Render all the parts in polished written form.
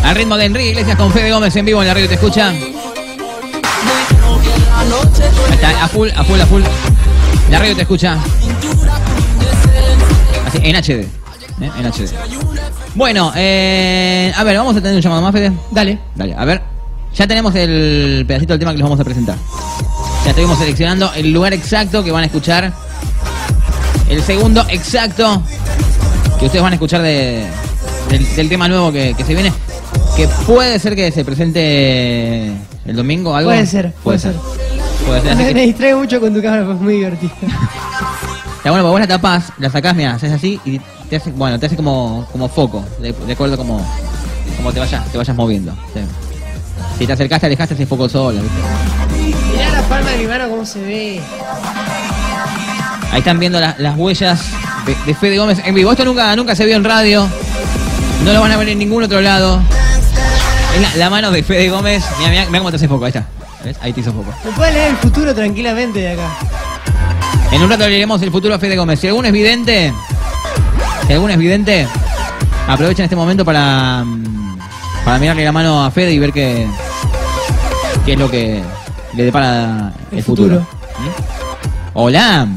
Al ritmo de Enrique Iglesias con Fede Gómez en vivo en la radio. ¿Te escucha? Ahí está, a full. La radio te escucha. Así, en HD. En HD. Bueno, a ver, vamos a tener un llamado más, Fede. Dale, a ver. Ya tenemos el pedacito del tema que les vamos a presentar. Ya estuvimos seleccionando el lugar exacto que van a escuchar. El segundo exacto que ustedes van a escuchar del tema nuevo que se viene. Que puede ser que se presente el domingo o algo. Puede ser. Me distrae mucho con tu cámara, pues es muy divertido. Está bueno, porque vos la tapás, la sacás, mira, haces así y te hace como foco, de acuerdo como te vayas moviendo. ¿Sí? Si te acercás, te alejaste, hace foco solo, ¿viste? Mirá la palma de mi mano cómo se ve. Ahí están viendo las huellas de Fede Gómez en vivo. Esto nunca se vio en radio. No lo van a ver en ningún otro lado. Es la mano de Fede Gómez. Mira cómo te hace foco, ahí está. ¿Ves? Ahí te hizo foco. Me puedes leer el futuro tranquilamente de acá. En un rato leeremos el futuro a Fede Gómez. Si alguno es vidente, aprovechen este momento para mirarle la mano a Fede y ver qué es lo que le depara el futuro. ¿Mm? Hola.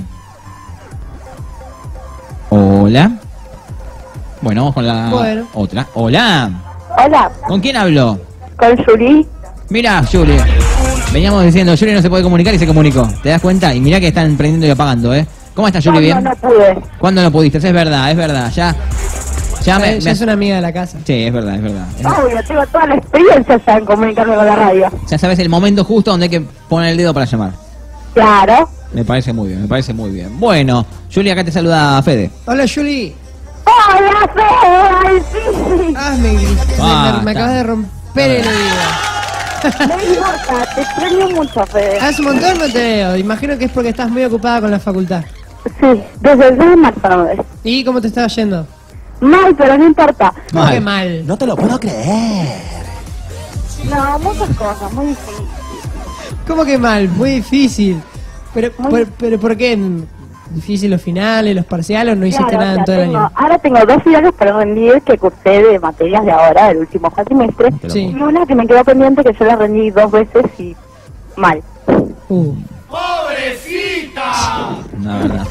Bueno, vamos con la otra. Hola. ¿Con quién hablo? Con Juli. Mira, Juli. Veníamos diciendo, Juli no se puede comunicar y se comunicó. ¿Te das cuenta? Y mirá que están prendiendo y apagando, ¿eh? ¿Cómo estás, Juli? ¿Bien? No pude. ¿Cuándo no pudiste? Es verdad. Ya es una amiga de la casa. Sí, es verdad. Obvio, tengo toda la experiencia ya en comunicarme con la radio. Ya sabes el momento justo donde hay que poner el dedo para llamar. Claro. Me parece muy bien. Bueno, Juli, acá te saluda Fede. Hola, Juli. ¡Hola, Fede! ¡Ay, me acabas de romper el oído! No importa, te extraño mucho, Fede. Hace un montón no te veo. Imagino que es porque estás muy ocupada con la facultad. Sí, desde el 2 de marzo no ves. ¿Y cómo te estaba yendo? Mal, pero no importa. ¿Cómo que mal? No te lo puedo creer. No, muchas cosas, muy difícil. ¿Cómo que mal? Muy difícil. Pero ¿por qué? ¿Difícil los finales, los parciales o no hiciste nada en todo el año? Ahora tengo 2 finales para rendir que cursé de materias de ahora, del último cuatrimestre. Sí. Y una que me quedó pendiente que yo la rendí 2 veces y mal. ¡Pobrecita! La verdad.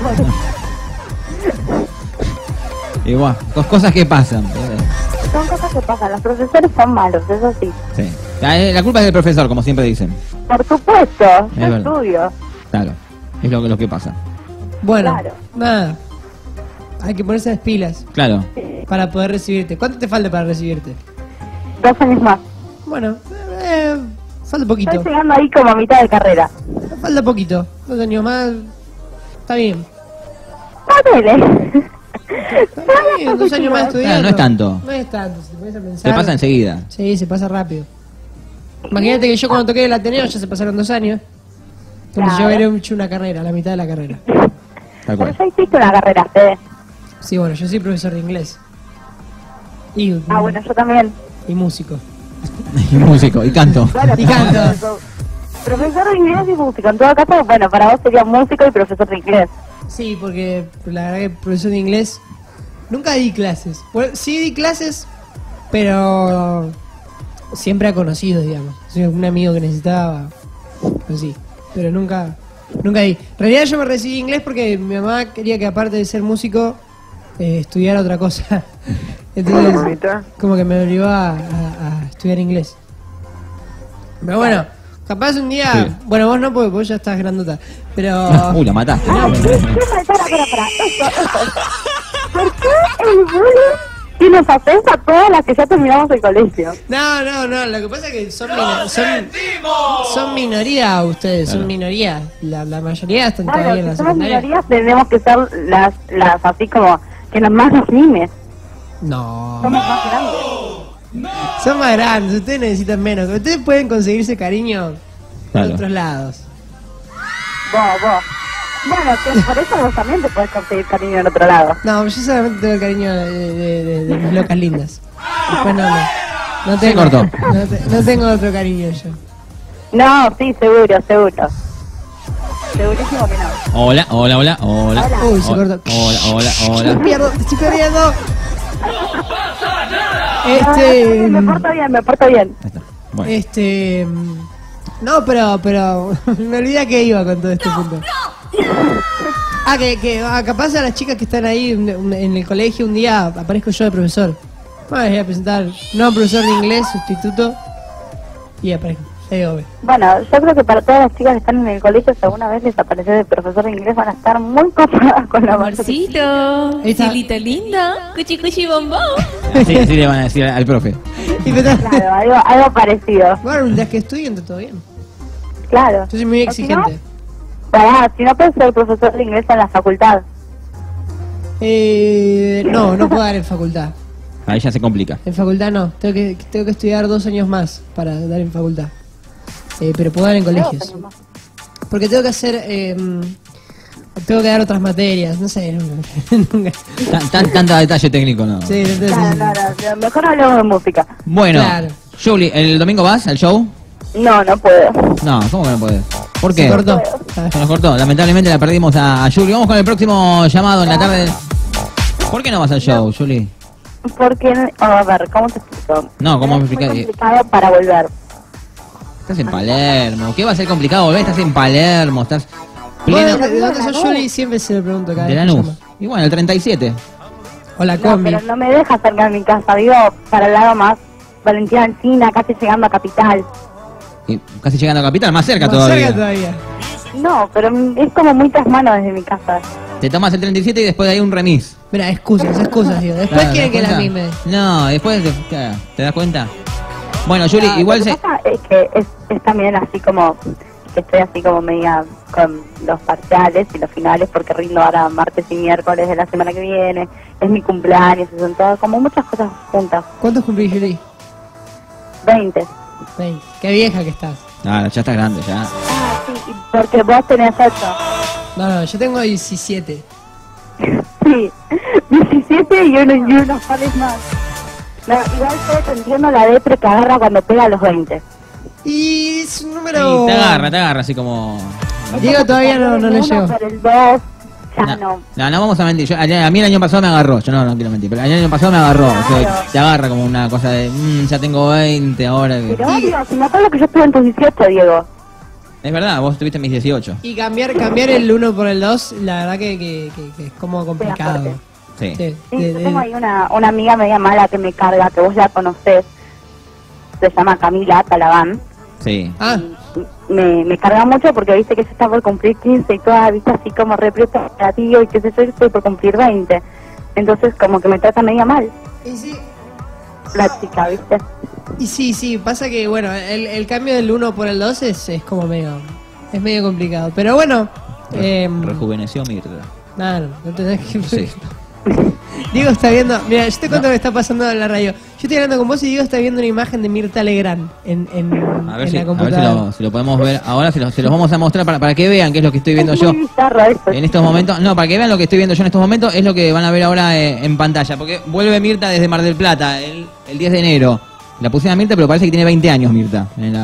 Igual, cosas que pasan. Son cosas que pasan, los profesores son malos, eso sí. Sí. La culpa es del profesor, como siempre dicen. Por supuesto, yo verdad. estudio. Claro, es lo que pasa. Bueno, Claro. nada. Hay que ponerse las pilas Claro. para poder recibirte. ¿Cuánto te falta para recibirte? 2 años más. Bueno, falta poquito. Estoy llegando ahí como a mitad de carrera. Falta poquito. 2 años más. Está bien. Ponele. Está bien, 2 años más estudiando. Claro, no es tanto. No es tanto, si te pones a pensar. Se pasa enseguida. Sí, se pasa rápido. Imagínate que yo cuando toqué el Ateneo ya se pasaron 2 años. Como si yo hubiera hecho una carrera, la mitad de la carrera. Tal Pero cual. ya hiciste una carrera, Fede. Sí, bueno, yo soy profesor de inglés. Bueno, yo también. Y músico. Y músico, y canto. Bueno, Y canto. Profesor de inglés y músico. En todo caso, bueno, para vos sería músico y profesor de inglés. Sí, porque la verdad que profesor de inglés nunca di clases. Bueno, sí di clases, pero siempre a conocidos, digamos. Soy un amigo que necesitaba, pues sí, pero nunca di. En realidad yo me recibí de inglés porque mi mamá quería que aparte de ser músico estudiara otra cosa. Entonces como que me obligó a estudiar inglés. Pero bueno, capaz un día, Sí. bueno, vos no, porque vos ya estás grandota, pero La mataste. Para. Eso. ¿Por qué el bullying tiene ofensa a todas las que ya terminamos el colegio? No, lo que pasa es que son minoría ustedes, Claro. son minoría. La mayoría están todavía Claro, en la si somos secundaria. minorías tenemos que ser las así como que las más las mimes. No, Somos más grandes. son más grandes, ustedes necesitan menos. Ustedes pueden conseguirse cariño Claro. en otros lados. Vos. Bueno, que por eso vos también te puedes conseguir cariño en otro lado. No, yo solamente tengo el cariño de mis locas lindas. Después no Se tengo, cortó. no tengo otro cariño yo. No, sí, seguro. Segurísimo que no. Hola. Uy, se cortó. Hola. Te estoy perdiendo. ¡No pasa nada! Me porto bien, me porto bien. Ahí está. Bueno. No, pero me olvidé que iba con todo este punto. Capaz a las chicas que están ahí en el colegio un día aparezco yo de profesor. Bueno, les voy a presentar, no profesor de inglés, sustituto, y aparezco. Bueno, yo creo que para todas las chicas que están en el colegio, si alguna vez les aparece de profesor de inglés, van a estar muy copadas con la Amorcito, Silita linda, cuchi cuchi bombón. Sí, así le van a decir al profe. Claro, algo parecido. Bueno, las que estudien está todo bien. Claro. Yo soy muy exigente. Si no puedes ser profesor de inglés en la facultad. No puedo dar en facultad. Ahí ya se complica. En facultad no, tengo que estudiar 2 años más para dar en facultad. Pero puedo dar en colegios. Porque tengo que hacer... tengo que dar otras materias, no sé. Tanto detalle técnico, no. Sí, entonces, No, mejor hablemos de música. Bueno, Claro. Julie, ¿el domingo vas al show? No puedo. No, ¿cómo que no podés? ¿Por qué? se cortó. Se nos cortó. Lamentablemente la perdimos a Julie. Vamos con el próximo llamado en la tarde. ¿Por qué no vas al show, Julie? Porque, a ver, ¿cómo te explico? No, ¿cómo me Es muy explicás? complicado para volver. Estás en Palermo. ¿Qué va a ser complicado volver? Estás en Palermo. Estás Bueno, pleno ¿de dónde sos Juli? Siempre se lo pregunto cada de vez que Lanús. llama. Y bueno, el 37. O la No, combi. pero no me deja cerca de mi casa. Digo, para el lado más Valentina Alsina, casi llegando a Capital. Y casi llegando a Capital, más cerca Más todavía. cerca todavía. No, pero es como muy tras manos desde mi casa. Te tomas el 37 y después de ahí un remis. Mira, excusas, digo. Después Claro, quieren ¿te que das la cuenta? mime. No, después claro, ¿te das cuenta? Bueno, Julie, No, igual lo que se... pasa es que es también así como que estoy así como media con los parciales y los finales porque rindo ahora martes y miércoles de la semana que viene, es mi cumpleaños, y son todas como muchas cosas juntas. ¿Cuántos cumplís, Juli? 20. 20. Qué vieja que estás. Ah, ya estás grande, ya. Ah, sí, porque vos tenés 8. No, yo tengo 17. Sí, 17 y unos pares más. No, igual yo te entiendo la depre que agarra cuando pega a los 20. Y es un Sí, número... te agarra así como... Diego todavía no le llegó. Por el 2, ya no. No vamos a mentir. A mí el año pasado me agarró. Yo no quiero mentir, pero el año pasado me agarró. O sea, Claro. te agarra como una cosa de... ya tengo 20 ahora. Pero obvio, si me acuerdo que yo estuve en tus 18, Diego. Es verdad, vos tuviste mis 18. Y cambiar el 1 por el 2, la verdad que es como complicado. fuerte. Sí. Sí, Sí, yo tengo ahí una amiga media mala que me carga, que vos la conocés. Se llama Camila Talabán. Sí. Ah, Me carga mucho porque viste que yo estaba por cumplir 15 y toda vista así como re preparativo y qué sé yo, y estoy por cumplir 20. Entonces como que me trata media mal y sí. la chica, ¿viste? Y sí, pasa que bueno, el cambio del 1 por el 2 es como medio complicado. Pero bueno, Rejuveneció Mirta. nada, no tenés que... Sí. Diego está viendo, mira, yo te cuento lo que está pasando en la radio. Yo estoy hablando con vos y Diego está viendo una imagen de Mirta Legrand en A ver, en si, la a ver computadora. si lo podemos ver. Ahora se los vamos a mostrar para que vean qué es lo que estoy viendo Es yo muy bizarro esto. en estos momentos. No, para que vean lo que estoy viendo yo en estos momentos es lo que van a ver ahora en pantalla. Porque vuelve Mirta desde Mar del Plata el 10 de enero. La pusieron a Mirta, pero parece que tiene 20 años Mirta.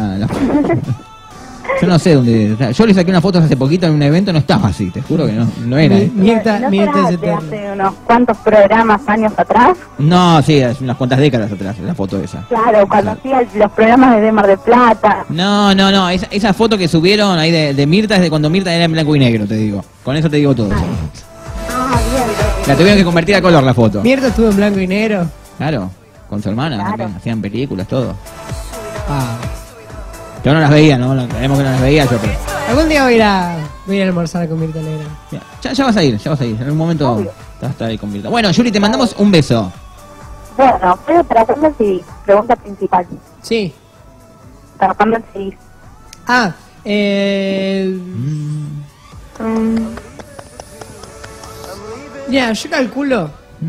Yo no sé dónde. O sea, yo le saqué unas fotos hace poquito en un evento, no estaba así, te juro que no era. Mirta, ¿No Mirta será es de eterna. hace unos cuantos programas, años atrás? No, sí, hace unas cuantas décadas atrás, la foto esa. Claro, cuando hacía los programas de Mar del Plata. No, esa foto que subieron ahí de Mirta es de cuando Mirta era en blanco y negro, te digo. Con eso te digo todo. Ah, bien. La tuvieron que convertir a color la foto. Mirta estuvo en blanco y negro. Claro, con su hermana Claro. también, hacían películas, todo. Ah. Yo no las veía, ¿no? Creemos que no las veía yo, pero... Algún día voy a ir a almorzar con Mirta Legrand. Ya vas a ir. En algún momento Obvio. vas a estar ahí con Mirta. Bueno, Yuri, te mandamos un beso. Bueno, pero para cuándo el CD, pregunta principal. Sí. ¿Para cuándo el CD? Ah, mira, yo calculo,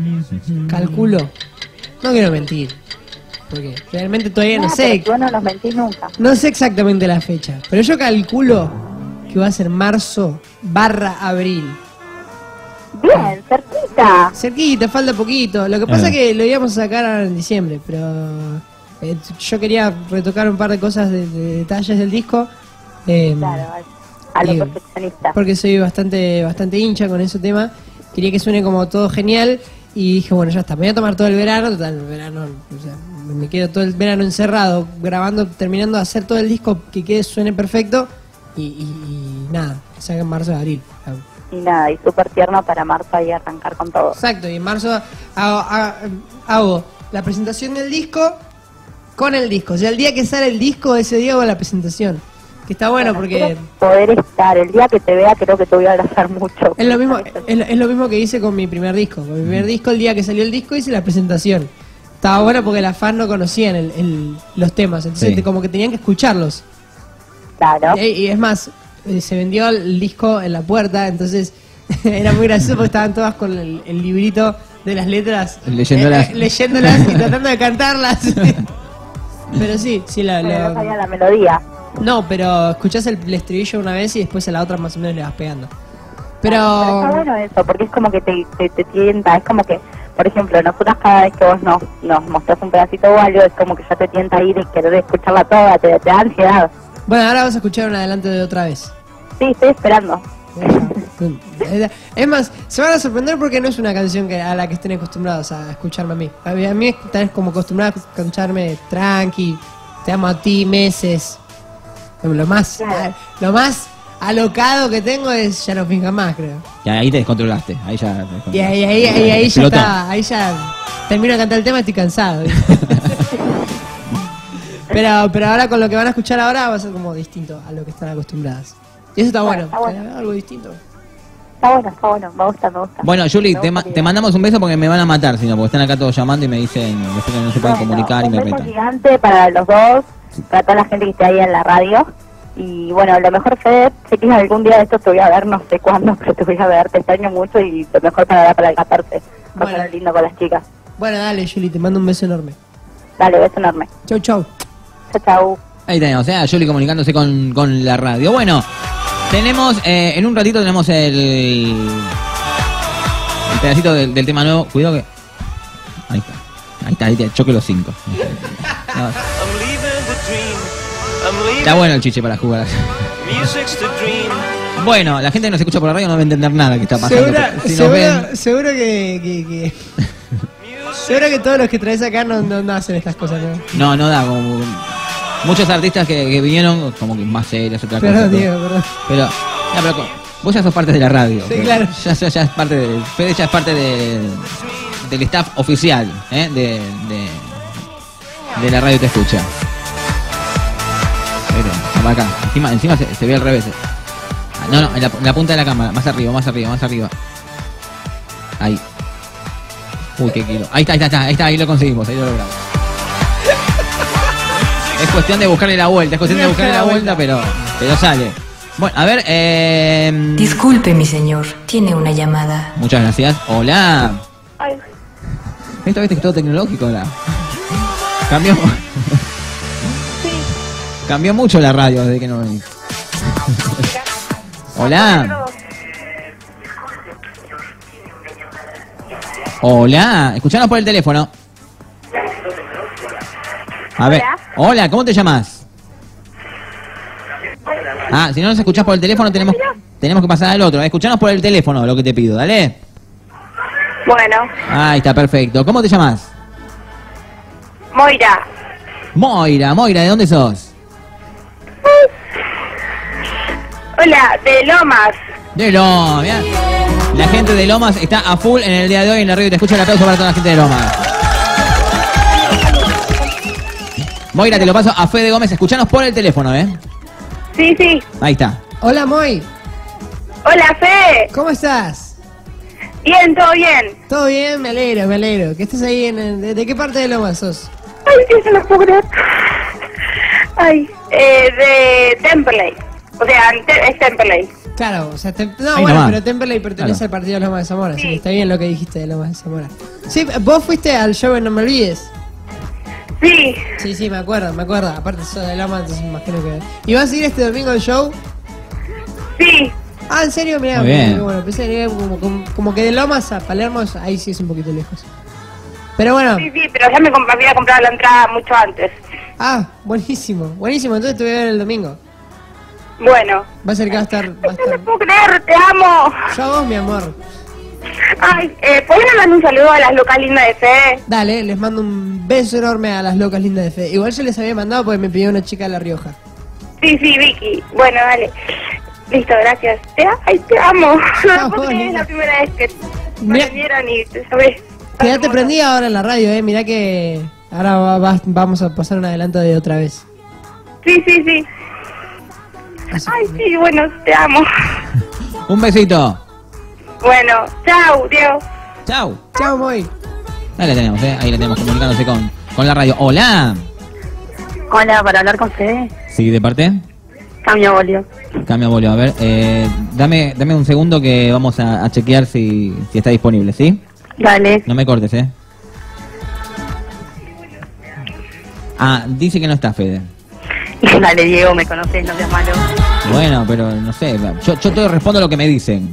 no quiero mentir, porque realmente todavía no sé, Yo no los mentís nunca. no sé exactamente la fecha, pero yo calculo que va a ser marzo/abril. Bien, cerquita. Cerquita, falta poquito. Lo que pasa es que lo íbamos a sacar ahora en diciembre, pero yo quería retocar un par de cosas de detalles del disco. Claro, a lo digo, perfeccionista. porque soy bastante hincha con ese tema. Quería que suene como todo genial Y dije, bueno, ya está, me voy a tomar todo el verano, total, el verano, o sea, me quedo todo el verano encerrado, grabando, terminando de hacer todo el disco que quede, suene perfecto, y nada, que salga en marzo de abril. Y nada, y súper tierno para marzo y arrancar con todo. Exacto, y en marzo hago la presentación del disco con el disco. O sea, el día que sale el disco, ese día hago la presentación. Que está bueno porque... Quiero poder estar, el día que te vea creo que te voy a abrazar mucho. Es lo mismo que hice con mi primer disco. Con mi primer disco, el día que salió el disco, hice la presentación. Estaba bueno porque las fans no conocían los temas, entonces Sí. como que tenían que escucharlos. Claro. Y es más, se vendió el disco en la puerta, entonces era muy gracioso porque estaban todas con el librito de las letras, Leyéndolas. leyéndolas y tratando de cantarlas. Pero sí, Pero no sabía la melodía. no, pero escuchás el estribillo una vez y después a la otra más o menos le vas pegando. Pero está bueno eso, porque es como que te tienta, es como que, por ejemplo, nosotros cada vez que vos nos mostrás un pedacito o algo, es como que ya te tienta ir y querer escucharla toda, te da ansiedad. Bueno, ahora vas a escuchar un adelanto de otra vez. Sí, estoy esperando. Es más, se van a sorprender porque no es una canción a la que estén acostumbrados a escucharme a mí. A mí están como acostumbrados a escucharme tranqui, te amo a ti, meses. Lo más alocado que tengo es Ya no finjas más, creo. Y ahí te descontrolaste. Ahí ya. Y ahí ya Explotó. está, ahí ya termino de cantar el tema y estoy cansado. ¿Viste? pero ahora con lo que van a escuchar ahora va a ser como distinto a lo que están acostumbradas. Y eso está bueno, Está bueno. algo distinto. Está bueno, me gusta. Bueno, Juli, Me te gusta la te idea. mandamos un beso porque me van a matar, sino porque están acá todos llamando y me dicen después que no se pueden comunicar y un me beso retan. gigante para los dos, para toda la gente que esté ahí en la radio. Y bueno, lo mejor, Fede, sé que algún día de estos te voy a ver, no sé cuándo, pero te voy a ver, te extraño mucho y lo mejor para el 14. Bueno. Pasar lindo con las chicas. Bueno, dale, Juli, te mando un beso enorme. Dale, beso enorme. Chau, chau. Chao, chao. Ahí tenemos, Juli comunicándose con la radio. Bueno, tenemos, en un ratito tenemos el pedacito del tema nuevo. Cuidado que... Ahí está, choque los 5. No, está bueno el chiche para jugar. Bueno, la gente que nos escucha por la radio no va a entender nada que está pasando. Si nos ven- Seguro que seguro que todos los que traes acá no hacen estas cosas, ¿no? No da como... Muchos artistas que vinieron como que más serios, otra cosa. Perdón, Diego, perdón. Pero vos ya sos parte de la radio. Sí, claro. Ya es parte de... Fede ya es parte del staff oficial, de la radio Te Escucha. Pero, acá. Encima se ve al revés. No, en la punta de la cámara. Más arriba. Ahí. Uy, qué kilo. Ahí está, ahí lo conseguimos, ahí lo logramos. Es cuestión de buscarle la vuelta, pero sale. Bueno, a ver, Disculpe, mi señor, tiene una llamada. muchas gracias. Hola. Ay, Esto viste que es todo tecnológico ahora. Cambió. Cambió mucho la radio desde que no venís. Hola. Hola. Escuchanos por el teléfono. A ver. Hola, ¿cómo te llamas? Ah, si no nos escuchás por el teléfono tenemos que pasar al otro. Escuchanos por el teléfono, lo que te pido, dale. bueno, Ahí está, perfecto. ¿Cómo te llamas? Moira. ¿De dónde sos? Hola, de Lomas. De Lomas, mirá. La gente de Lomas está a full en el día de hoy en la radio. Te escucha, el aplauso para toda la gente de Lomas. Moira, te lo paso a Fede Gómez. Escuchanos por el teléfono, Sí. Ahí está. Hola, Moy. Hola, Fede. ¿Cómo estás? Bien, todo bien. ¿Todo bien? Me alegro. ¿Que estés ahí ¿de qué parte de Lomas sos? Ay, que se lo puedo creer. Ay, de Temperley. O sea, es Temperley. Claro, o sea, Ahí nomás. pero Temperley pertenece Claro. al partido de Lomas de Zamora, así Sí. que está bien lo que dijiste de Lomas de Zamora. Sí, vos fuiste al show en No Me Olvides. Sí, Sí, me acuerdo. Aparte sos de Lomas, entonces me imagino que... ¿Y vas a ir este domingo al show? sí. Ah, ¿en serio? Mirá, Muy bien. bueno, pensé que como que de Lomas a Palermo, ahí sí es un poquito lejos. Pero bueno, Sí, pero ya me había comprado la entrada mucho antes. buenísimo, entonces te voy a ver el domingo. Bueno. Va a ser que va a estar... No te puedo creer, te amo. Yo a vos, mi amor. Ay, ¿pueden mandar un saludo a las locas lindas de Fede? Dale, les mando un beso enorme a las locas lindas de Fede. Igual yo les había mandado porque me pidió una chica de La Rioja. Sí, Vicky. Bueno, dale. Listo, gracias. Te amo. No puedo creer, es la primera vez que me Mira. vieron y te sabés. Quédate prendida ahora en la radio, mirá que ahora vamos a pasar un adelanto de otra vez. Sí. Así Ay, que- sí, bueno, te amo. Un besito. Bueno, chau, Diego. Chau. Chao, Moy. Ahí la tenemos, ahí la tenemos comunicándose con la radio. Hola. Hola, para hablar con Fede. Sí, ¿de parte? Cambio bolio. Cambia bolio. A ver, dame un segundo que vamos a chequear si está disponible, ¿sí? Dale. No me cortes, Dice que no está Fede. Dale, Diego, me conoces, no seas malo. Bueno, pero no sé, yo te respondo lo que me dicen.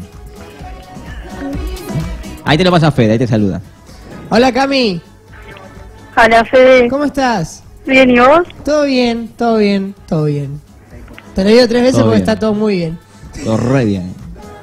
Ahí te lo pasa Fede, ahí te saluda. Hola, Cami. Hola, Fede. ¿Cómo estás? Bien, ¿y vos? Todo bien. Te lo digo 3 veces Todo porque bien. está todo muy bien. Todo re bien.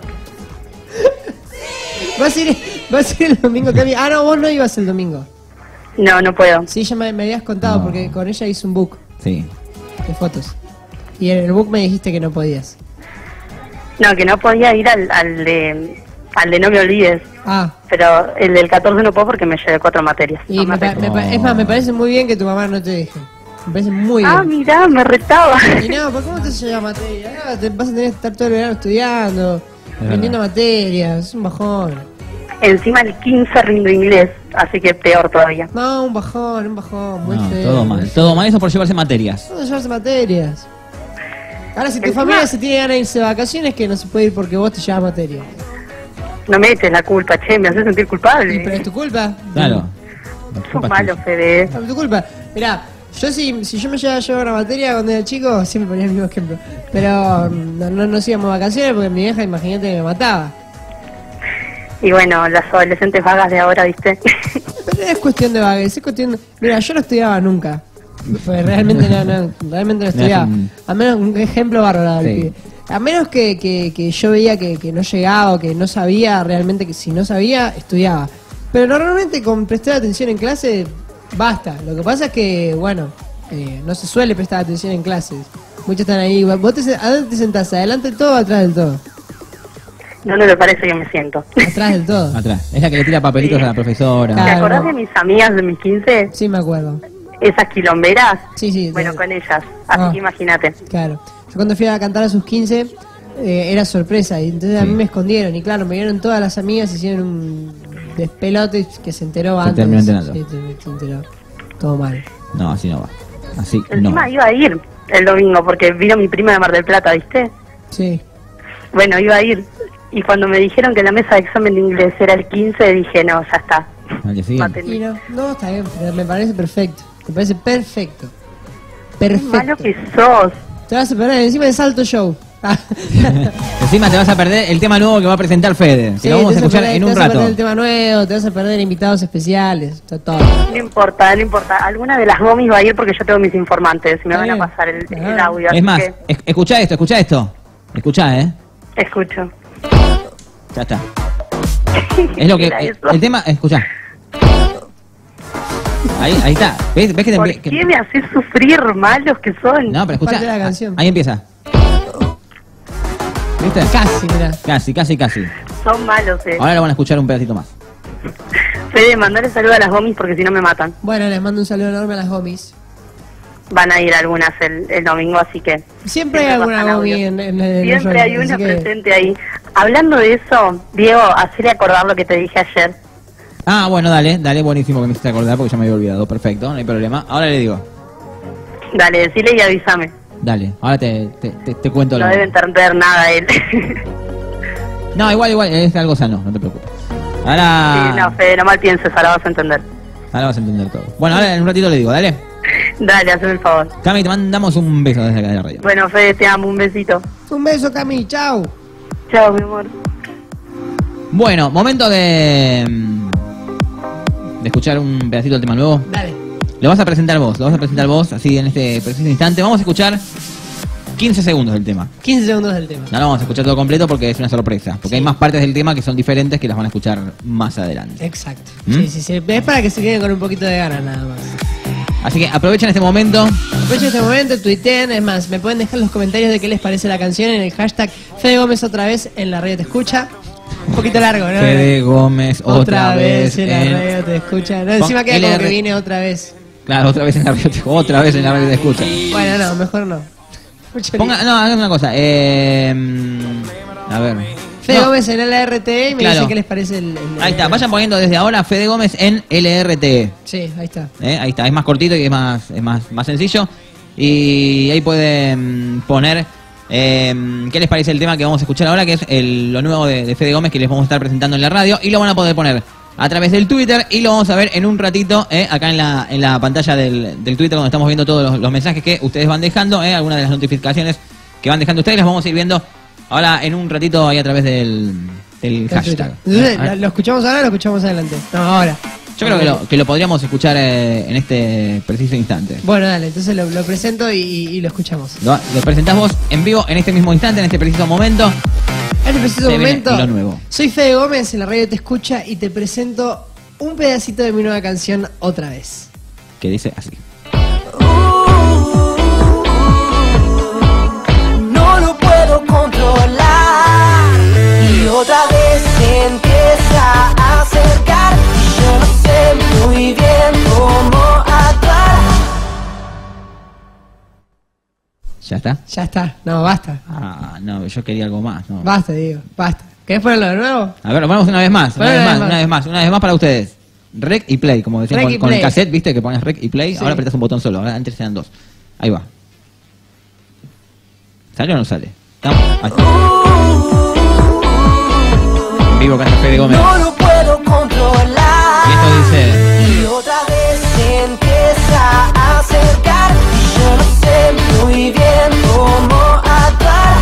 ¿Vas a ir el domingo, Cami? Ah, no, vos no ibas el domingo. No puedo. Sí, ya me habías contado No. porque con ella hice un book Sí. de fotos. Y en el book me dijiste que no podías. No, que no podía ir al de No Me Olvides. Ah, Pero el del 14 no puedo porque me llevé 4 materias. y No me es más, me parece muy bien que tu mamá no te deje. Me parece muy Ah, bien. mirá, me retaba. Y no, ¿por cómo te lleva materia? No, te vas a tener que estar todo el verano estudiando, aprendiendo materias, es un bajón. Encima el 15 rindo inglés, así que peor todavía. No, un bajón, muy No, feo. todo mal. Todo mal, eso por llevarse materias. No llevarse materias. Ahora, si tu Encima- familia se tiene ganas de irse de vacaciones, que no se puede ir porque vos te llevas materias. No me eches la culpa, che, me haces sentir Y, pero culpable. es tu culpa. Claro. Sos malo, Fede. Es tu culpa. Mirá, yo si yo me llevaba a llevar una materia cuando era chico, siempre ponía el mismo ejemplo. Pero no nos íbamos de vacaciones porque mi vieja, imagínate que me mataba. Y bueno, las adolescentes vagas de ahora, ¿viste? Pero es cuestión de vaguez, es cuestión de... Mira, yo no estudiaba nunca. Pues realmente realmente no estudiaba. A menos, un ejemplo bárbaro. Sí. A menos que yo veía que no llegaba o que no sabía realmente, que si no sabía, estudiaba. Pero normalmente con prestar atención en clase, basta. Lo que pasa es que, bueno, no se suele prestar atención en clases. Muchos están ahí. ¿A dónde te sentás? ¿Adelante del todo o atrás del todo? No me parece que me siento. Atrás del todo. Atrás. Es la que le tira papelitos Sí. a la profesora. Ah. ¿Te Claro. acordás de mis amigas de mis 15? Sí, me acuerdo. Esas quilomberas. Sí. Bueno, con ellas. Así Ah. que imagínate. Claro. Yo cuando fui a cantar a sus 15, era sorpresa. Y entonces a mí me escondieron. Y claro, me vieron todas las amigas, hicieron un despelote que se enteró antes. terminó enterando. Sí, se enteró. Todo mal. No, así no va. Así no. Encima iba a ir el domingo porque vino mi prima de Mar del Plata, ¿viste? Sí. Bueno, iba a ir. Y cuando me dijeron que la mesa de examen de inglés era el 15, dije, no, ya está. Al día siguiente. Y no, está bien. Pero me parece perfecto. Me parece perfecto. Qué malo Perfecto. que sos. Te vas a perder encima de Salto Show. Encima te vas a perder el tema nuevo que va a presentar Fede. Sí, Que lo vamos a te vas escuchar perder- en te un vas a rato. perder el tema nuevo, te vas a perder invitados especiales. Todo. No importa, no importa. Alguna de las gomis va a ir porque yo tengo mis informantes y me Está van a bien. pasar el Claro. audio. Es así más, que escuchá esto. Escuchá, escucho. Ya está. Es lo que... Era eso. El tema... Escuchá. Ahí está. ¿Ves que te ¿Por envi- que- qué me haces sufrir, malos que son? No, pero escuchá. Parte de la canción. Ahí empieza. ¿Viste? Casi, mirá. Casi. Son malos, Ahora lo van a escuchar un pedacito más. Fede, mandale saludo a las gomis porque si no me matan. Bueno, les mando un saludo enorme a las gomis. Van a ir algunas el domingo, así que... Siempre hay alguna pasan gomi audio. en el Siempre show, hay una así que- presente ahí. Hablando de eso, Diego, hacele acordar lo que te dije ayer. Ah, bueno, dale, buenísimo que me hiciste acordar porque ya me había olvidado. Perfecto, no hay problema. Ahora le digo. Dale, decile y avísame. Dale, ahora te cuento No lo debe entender nada él. No, igual, es algo sano, no te preocupes. Ahora, Sí, no, Fede, no mal pienses, ahora vas a entender. ahora vas a entender todo. Bueno, ahora en un ratito le digo, dale. Dale, hazme el favor. Cami, te mandamos un beso desde acá de la radio. Bueno, Fede, te amo, un besito. Un beso, Cami, chao. Chao, mi amor. Bueno, momento de escuchar un pedacito del tema nuevo. Dale. Lo vas a presentar vos, así en este preciso instante. Vamos a escuchar 15 segundos del tema. 15 segundos del tema. No lo vamos a escuchar todo completo porque es una sorpresa. Porque hay más partes del tema que son diferentes que las van a escuchar más adelante. Exacto. ¿Mm? Sí. Es para que se queden con un poquito de ganas nada más. Así que aprovechen este momento. Aprovechen este momento, tuiteen. Es más, me pueden dejar los comentarios de qué les parece la canción en el hashtag Fede Gómez otra vez en la radio te escucha. Un poquito largo, ¿no? Fede Gómez otra vez en la radio te escucha. No, encima queda como que viene otra vez. Claro, otra vez en la radio te escucha. Bueno, no, mejor no. Hagan una cosa. A ver. Fede Gómez en LRTE y me dicen qué les parece el ahí está, vayan poniendo desde ahora Fede Gómez en LRTE. Sí, ahí está. Ahí está, es más cortito y es más sencillo. Y ahí pueden poner qué les parece el tema que vamos a escuchar ahora, que es lo nuevo de Fede Gómez que les vamos a estar presentando en la radio. Y lo van a poder poner a través del Twitter y lo vamos a ver en un ratito acá en la pantalla del Twitter, donde estamos viendo todos los mensajes que ustedes van dejando, algunas de las notificaciones que van dejando ustedes las vamos a ir viendo ahora en un ratito ahí a través del hashtag. Entonces, ¿lo escuchamos ahora o lo escuchamos adelante? No, ahora. Yo creo que lo podríamos escuchar en este preciso instante. Bueno, dale, entonces lo presento y lo escuchamos. Lo presentás vos en vivo en este mismo instante, en este preciso momento. En este preciso momento, lo nuevo. Soy Fede Gómez, en la radio te escucha y te presento un pedacito de mi nueva canción otra vez. Que dice así. No lo puedo controlar y otra vez se empieza a acercar y yo no sé muy bien cómo actuar. ¿Ya está? Ya está, no, basta. Ah, no, yo quería algo más. No. Basta, digo, basta. ¿Querés ponerlo de nuevo? A ver, lo ponemos una vez más una vez más para ustedes. Rec y play, como decían con el cassette, ¿viste? Que pones rec y play, ahora apretas un botón solo, ahora antes eran dos. Ahí va. ¿Sale o no sale? ¿Estamos? Ahí está. Vivo canta Fede Gómez. No lo puedo controlar. Y esto dice... Y otra vez se empieza a acercar y yo no sé muy bien cómo actuar.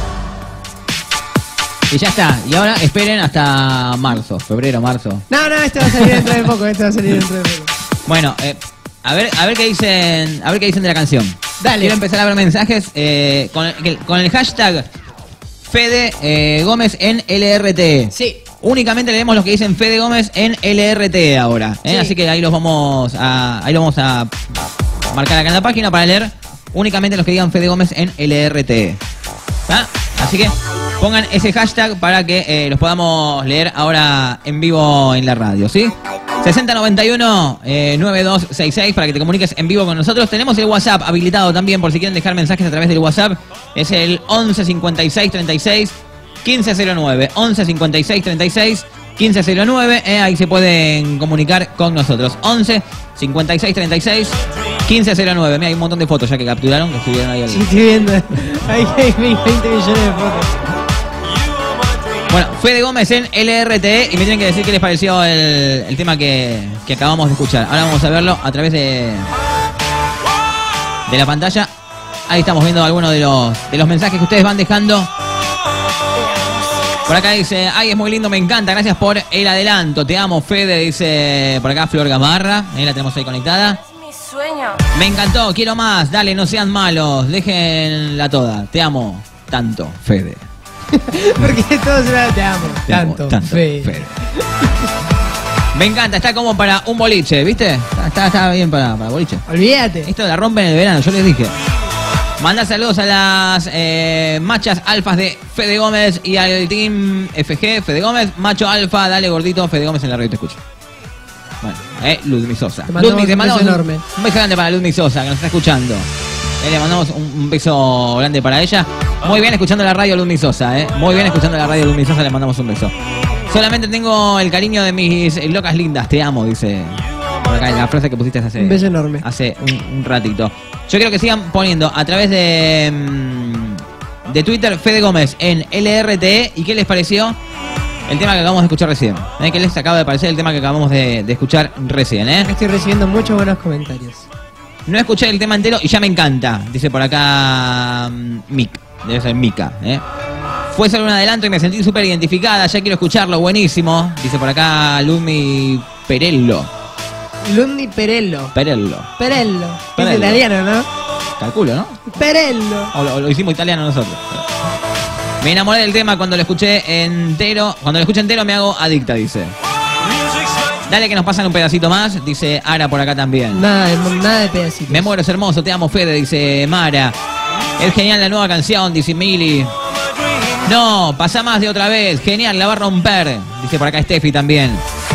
Y ya está. Y ahora esperen hasta marzo, febrero, marzo. No, este va a salir dentro de poco, Bueno, a ver qué dicen, de la canción. Dale. Quiero empezar a ver mensajes con el hashtag Fede Gómez en LRT. Sí. Únicamente leemos los que dicen Fede Gómez en LRT ahora. Sí. Así que ahí lo vamos a marcar acá en la página para leer únicamente los que digan Fede Gómez en LRT. ¿Ah? Así que pongan ese hashtag para que los podamos leer ahora en vivo en la radio, ¿sí? 6091-9266 para que te comuniques en vivo con nosotros. Tenemos el WhatsApp habilitado también por si quieren dejar mensajes a través del WhatsApp. Es el 11 56 36 1509. 11 56 36 1509. Ahí se pueden comunicar con nosotros. 11 56 36 1509. Mira, hay un montón de fotos ya que capturaron, que estuvieron ahí. Sí, estoy viendo. Hay 20 millones de fotos. Bueno, Fede Gómez en LRTE y me tienen que decir qué les pareció el tema que acabamos de escuchar. Ahora vamos a verlo a través de la pantalla. Ahí estamos viendo algunos de los mensajes que ustedes van dejando. Por acá dice, ay, es muy lindo, me encanta, gracias por el adelanto. Te amo, Fede, dice por acá Flor Gamarra. La tenemos ahí conectada. Mi sueño. Me encantó, quiero más, dale, no sean malos, déjenla toda. Te amo tanto, Fede. Porque todos te amo. Tanto, Fede. Me encanta, está como para un boliche, ¿viste? Está bien para boliche. Olvídate. Esto la rompen en el verano, yo les dije. Manda saludos a las machas alfas de Fede Gómez y al team FG, Fede Gómez, macho alfa, dale gordito, Fede Gómez en la radio te escucha. Bueno, Ludmi Sosa. Te mandamos un beso enorme. Un beso grande para Ludmi Sosa, que nos está escuchando. Le mandamos un beso grande para ella. Muy bien escuchando la radio Ludmi Sosa, Muy bien escuchando la radio Ludmi Sosa, le mandamos un beso. Solamente tengo el cariño de mis locas lindas, te amo, dice. Por acá la frase que pusiste hace un beso enorme. Hace un ratito. Yo quiero que sigan poniendo a través de Twitter Fede Gómez en LRTE y qué les pareció el tema que acabamos de escuchar recién. ¿Qué les acaba de parecer el tema que acabamos de escuchar recién? Estoy recibiendo muchos buenos comentarios. No escuché el tema entero y ya me encanta, dice por acá Mick, debe ser Mika. Fue solo un adelanto y me sentí súper identificada, ya quiero escucharlo, buenísimo. Dice por acá Ludmi Perello. Ludmi Perello. Perello. Es italiano, ¿no? Calculo, ¿no? Perello. O lo hicimos italiano nosotros. Me enamoré del tema cuando lo escuché entero. Cuando lo escuché entero me hago adicta, dice. Dale que nos pasan un pedacito más, dice Ara por acá también. Nada de pedacitos. Me muero, es hermoso, te amo Fede, dice Mara. Es genial la nueva canción, dice Mili. No, pasa más de otra vez, genial, la va a romper, dice por acá Steffi también.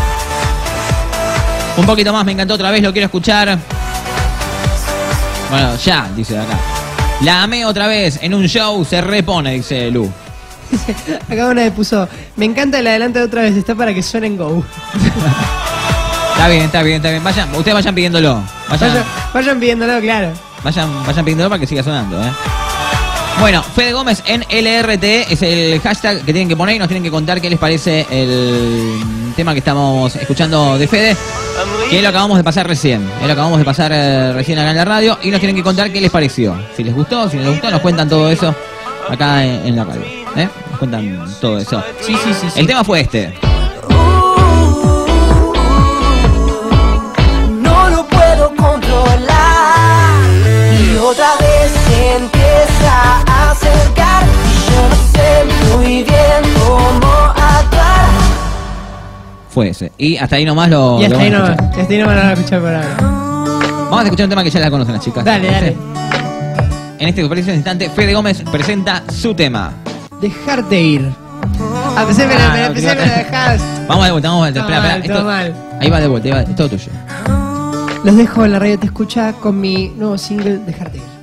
Un poquito más, me encantó otra vez, lo quiero escuchar. Bueno, ya, dice acá. La amé otra vez, en un show se repone, dice Lu. Acá una vez puso, me encanta el adelante de otra vez, está para que suene en Go. Está bien, está bien, está bien. Ustedes vayan pidiéndolo. Vayan pidiéndolo, claro. Vayan pidiéndolo para que siga sonando, Bueno, Fede Gómez en LRT es el hashtag que tienen que poner y nos tienen que contar qué les parece el tema que estamos escuchando de Fede, que lo acabamos de pasar recién. Lo acabamos de pasar recién acá en la radio y nos tienen que contar qué les pareció. Si les gustó, si no les gustó, nos cuentan todo eso acá en la radio. Nos cuentan todo eso. Sí. El tema fue este. No lo puedo controlar y otra vez se empieza a acercar y yo no sé muy bien cómo actuar. Fue ese. Y hasta ahí nomás lo. Y hasta ahí vamos a nomás. escuchar. Hasta ahí nomás lo van a escuchar por ahora. Vamos a escuchar un tema que ya la conocen las chicas. Dale. En este preciso instante, Fede Gómez presenta su tema. Dejarte ir. A pesar me la dejás. Vamos de vuelta. Espera. Todo mal. Ahí va de vuelta, es todo tuyo. Los dejo en la radio Te Escucha con mi nuevo single Dejarte ir.